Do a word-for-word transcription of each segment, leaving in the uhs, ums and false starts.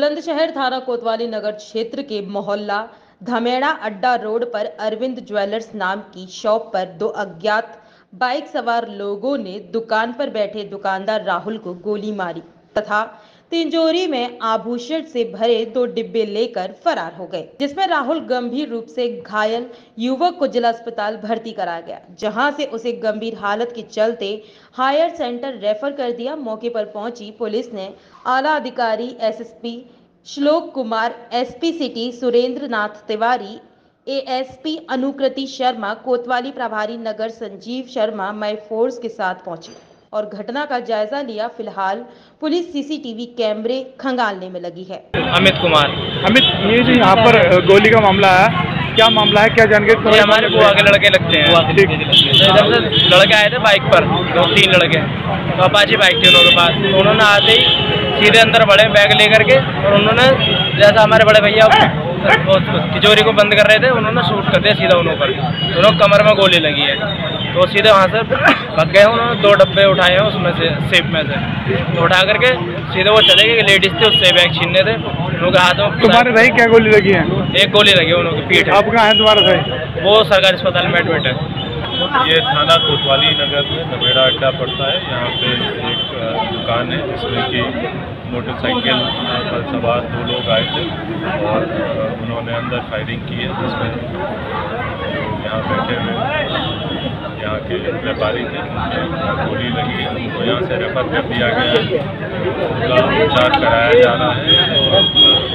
बुलंदशहर थाना कोतवाली नगर क्षेत्र के मोहल्ला धमेड़ा अड्डा रोड पर अरविंद ज्वेलर्स नाम की शॉप पर दो अज्ञात बाइक सवार लोगों ने दुकान पर बैठे दुकानदार राहुल को गोली मारी तथा तिजोरी में आभूषण से भरे दो डिब्बे लेकर फरार हो गए, जिसमें राहुल गंभीर रूप से घायल युवक को जिला अस्पताल भर्ती कराया गया, जहां से उसे गंभीर हालत के चलते हायर सेंटर रेफर कर दिया। मौके पर पहुंची पुलिस ने आला अधिकारी SSP Shlok Kumar, SP city Surendra Nath Tiwari, ASP Anukriti Sharma, कोतवाली प्रभारी नगर संजीव शर्मा मई फोर्स के साथ पहुंचे और घटना का जायजा लिया। फिलहाल पुलिस सीसीटीवी कैमरे खंगालने में लगी है। अमित कुमार। अमित, ये जो यहाँ पर गोली का मामला है, क्या मामला है, क्या जानकारी? हमारे बुआ के लड़के लगते हैं। इधर से लड़के आए थे बाइक पर, दो तीन लड़के, तो अपाची बाइक थी उन्होंने के पास। तो उन्होंने आते ही सीधे अंदर बड़े बैग लेकर के और उन्होंने जैसा हमारे बड़े भैया तिजोरी को बंद कर रहे थे, उन्होंने शूट कर दिया सीधा उन्होंने पर। उन्होंने कमर में गोली लगी है, तो सीधे वहाँ से भाग गए। उन्होंने दो डब्बे उठाए हैं उसमें से, सेफ में से, तो उठा करके सीधे वो चले गए। लेडीज थे, उससे बैग छीनने थे उनके हाथों में। तुम्हारे भाई क्या गोली लगी है? एक गोली लगी उन्होंने पीठ। आप कहाँ है तुम्हारा भाई? वो सरकारी अस्पताल में एडमिट है। ये थाना कोतवाली नगर में धमेड़ा अड्डा पड़ता है। यहाँ पे एक दुकान है जिसमें कि मोटरसाइकिल पर सवार दो लोग आए थे और उन्होंने अंदर फायरिंग की है, जिसमें जो यहाँ बैठे हुए यहाँ के व्यापारी थे उनमें गोली लगी है। तो यहाँ से रेफर कर दिया गया है, उनका उपचार कराया जा रहा है। और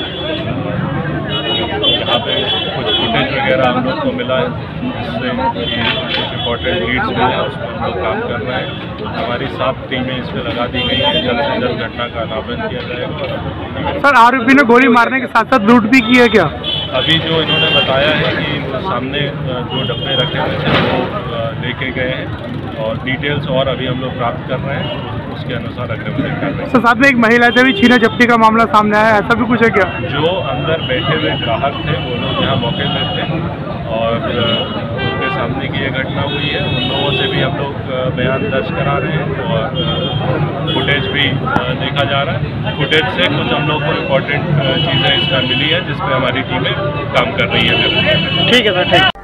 यहाँ पे कुछ फुटेज वगैरह हम लोग को मिला है, जिससे कुछ इम्पोर्टेंट लीड्स मिले हैं, उस पर हम लोग काम कर रहे हैं। हमारी सात टीमें इस पर लगा दी गई हैं। जल्द से जल्द घटना का अनावरण किया जाएगा। सर, आरोपी ने गोली मारने के साथ साथ लूट भी की है क्या? अभी जो इन्होंने बताया है कि सामने जो डब्बे रखे हुए थे वो लेके गए हैं और डिटेल्स और अभी हम लोग प्राप्त कर रहे हैं, उसके अनुसार अग्रिम कर रहे हैं। सर, साथ में एक महिला से भी छीना झपटी का मामला सामने आया है, ऐसा भी कुछ है क्या? जो अंदर बैठे हुए ग्राहक थे वो लोग यहाँ मौके पर थे और उनके सामने की ये घटना हुई है। उन लोगों से भी हम लोग बयान दर्ज करा रहे हैं और फुटेज भी देखा जा रहा है। फुटेज से कुछ हम लोग को इम्पोर्टेंट चीज़ें इसका मिली है, जिसपे हमारी टीमें काम कर रही है। ठीक है सर, ठीक।